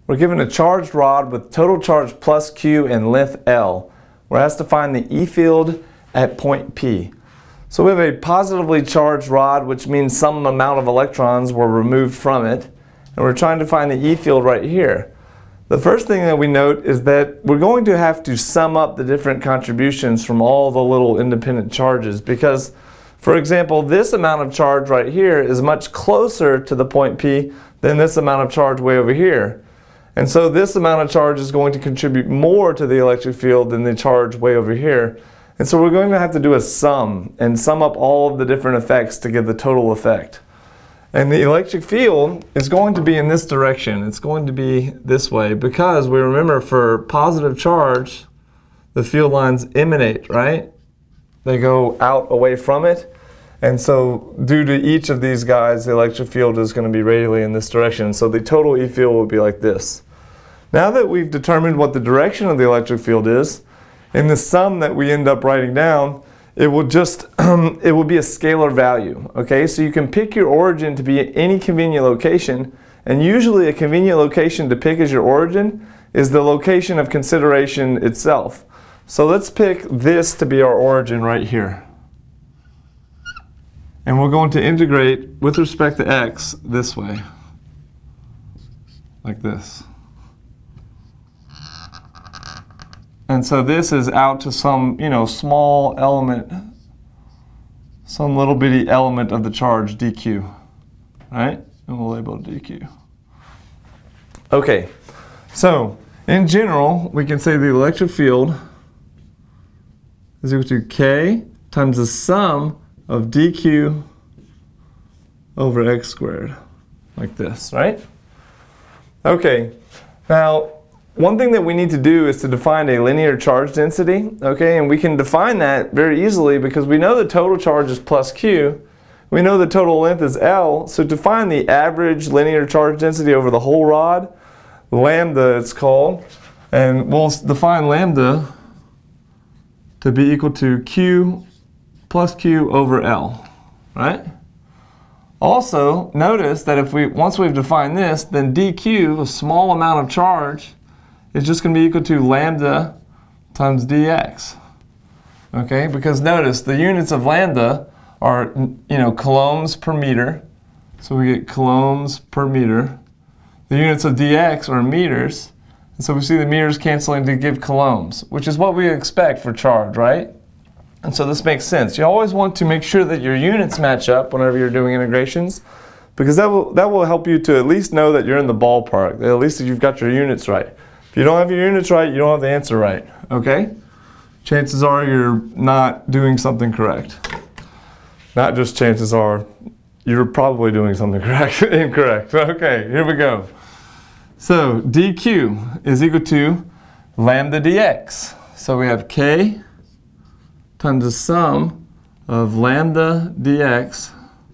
we're given a charged rod with total charge plus Q and length L. We're asked to find the E field at point P. So we have a positively charged rod, which means some amount of electrons were removed from it, and we're trying to find the E field right here. The first thing that we note is that we're going to have to sum up the different contributions from all the little independent charges because, for example, this amount of charge right here is much closer to the point P than this amount of charge way over here. And so this amount of charge is going to contribute more to the electric field than the charge way over here. And so we're going to have to do a sum and sum up all of the different effects to get the total effect. And the electric field is going to be in this direction. It's going to be this way because we remember for positive charge, the field lines emanate, right? They go out away from it. And so due to each of these guys, the electric field is going to be radially in this direction. So the total E field will be like this. Now that we've determined what the direction of the electric field is, in the sum that we end up writing down, it will just, it will be a scalar value, okay? So you can pick your origin to be at any convenient location, and usually a convenient location to pick as your origin is the location of consideration itself. So let's pick this to be our origin right here. And we're going to integrate with respect to x this way, like this. And so this is out to some, small element, some little bitty element of the charge, dq, right? And we'll label it dq. Okay, so in general, we can say the electric field is equal to k times the sum of dq over x squared, like this, right? Okay, now, one thing that we need to do is to define a linear charge density, okay? And we can define that very easily because we know the total charge is plus Q. We know the total length is L. So to find the average linear charge density over the whole rod, lambda it's called, and we'll define lambda to be equal to Q plus Q over L, right? Also, notice that if once we've defined this, then dq, a small amount of charge, is just going to be equal to lambda times dx. Okay, because notice the units of lambda are, coulombs per meter. So we get coulombs per meter. The units of dx are meters. And so we see the meters canceling to give coulombs, which is what we expect for charge, right? And so this makes sense. You always want to make sure that your units match up whenever you're doing integrations, because that will help you to at least know that you're in the ballpark, at least that you've got your units right. If you don't have your units right, you don't have the answer right, okay? Chances are you're not doing something correct. Not just chances are, you're probably doing something incorrect. Okay, here we go. So dq is equal to lambda dx. So we have k times the sum of lambda dx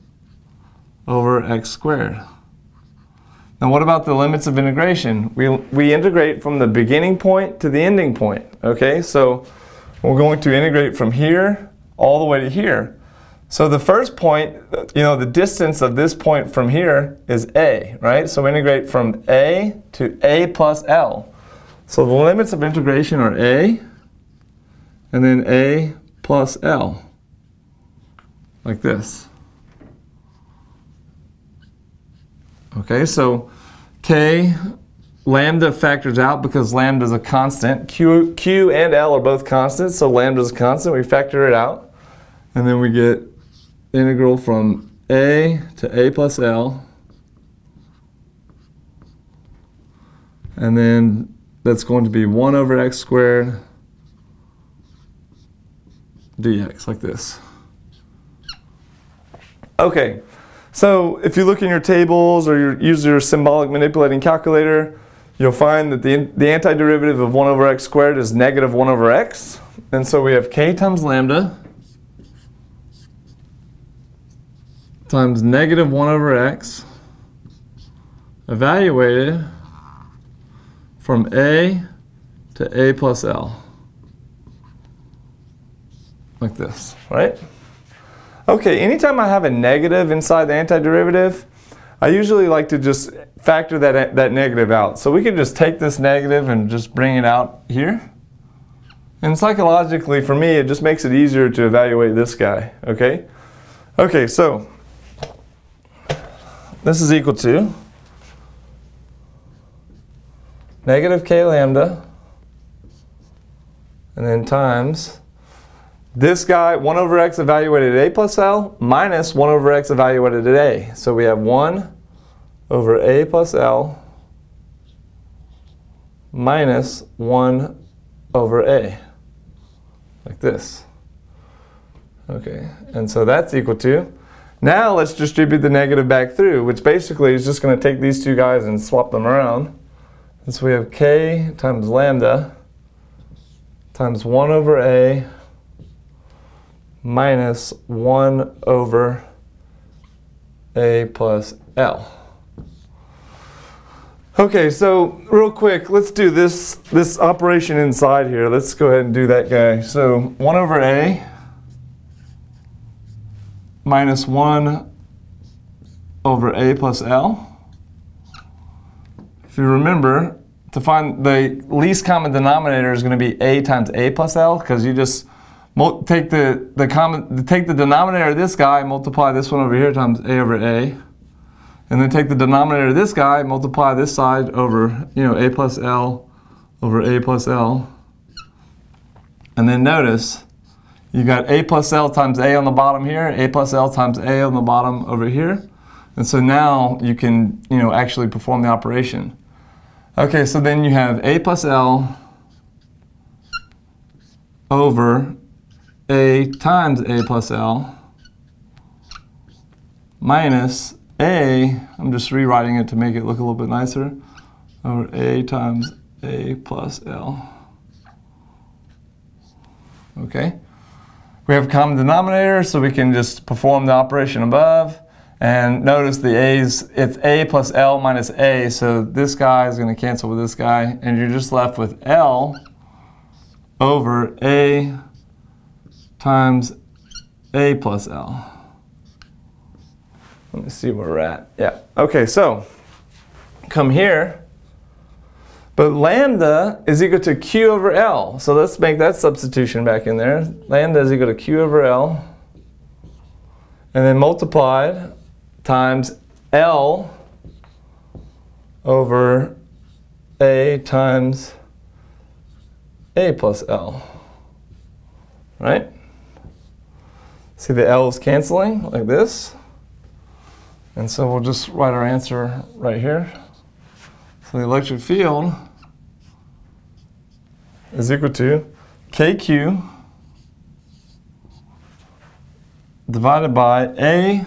over x squared. Now what about the limits of integration? We integrate from the beginning point to the ending point, okay? So we're going to integrate from here all the way to here. So the first point, the distance of this point from here is a, right? So we integrate from a to a plus L. So the limits of integration are a, and then a plus L, like this. Okay, so k, lambda factors out because lambda is a constant. Q and L are both constants, so lambda is a constant. We factor it out, and then we get integral from a to a plus L, and then that's going to be 1 over x squared dx, like this. Okay. So if you look in your tables or you use your symbolic manipulating calculator, you'll find that the antiderivative of 1 over x squared is negative 1 over x. And so we have k times lambda times negative 1 over x evaluated from a to a plus L. Like this, right? Okay, anytime I have a negative inside the antiderivative, I usually like to just factor that negative out. So we could just take this negative and just bring it out here. And psychologically, for me, it just makes it easier to evaluate this guy, okay? Okay, so this is equal to negative k lambda, and then times this guy, 1 over x evaluated at a plus L, minus 1 over x evaluated at a. So we have 1 over a plus L minus 1 over a, like this. Okay, and so that's equal to, now let's distribute the negative back through, which basically is just going to take these two guys and swap them around. And so we have k times lambda times 1 over a minus 1 over a plus L. Okay, so real quick, let's do this operation inside here. Let's go ahead and do that guy. So 1 over a minus 1 over a plus L. If you remember, to find the least common denominator is going to be a times a plus L, because you just take the denominator of this guy, multiply this one over here times a over a, and then take the denominator of this guy, multiply this side over, a plus L over a plus L, and then notice you got a plus L times a on the bottom here, a plus L times a on the bottom over here, and so now you can actually perform the operation. Okay, so then you have a plus L over a times a plus L minus a, I'm just rewriting it to make it look a little bit nicer, over a times a plus L. Okay, we have a common denominator, so we can just perform the operation above. And notice the a's, it's a plus L minus a, so this guy is going to cancel with this guy, and you're just left with L over a times a plus L. Let me see where we're at. Yeah, okay, so come here, but lambda is equal to Q over L. So let's make that substitution back in there. Lambda is equal to Q over L, and then multiplied times L over a times a plus L, right? See the L's canceling like this. And so we'll just write our answer right here. So the electric field is equal to KQ divided by A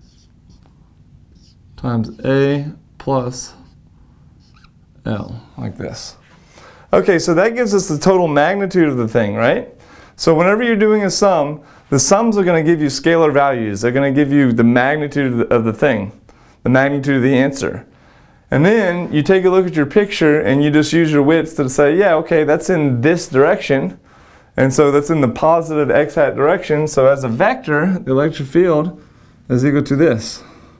times A plus L, like this. Okay, so that gives us the total magnitude of the thing, right? So whenever you're doing a sum, the sums are going to give you scalar values. They're going to give you the magnitude of the thing, the magnitude of the answer. And then you take a look at your picture and you just use your wits to say, yeah, okay, that's in this direction. And so that's in the positive x hat direction. So as a vector, the electric field is equal to this.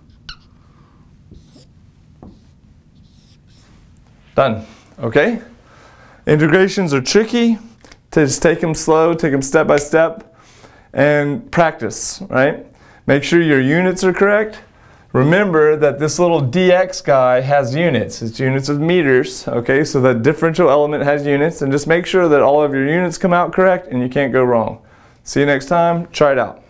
Done. Okay? Integrations are tricky. Just take them slow, take them step by step, and practice, right? Make sure your units are correct. Remember that this little dx guy has units. It's units of meters, okay? So that differential element has units, and just make sure that all of your units come out correct and you can't go wrong. See you next time. Try it out.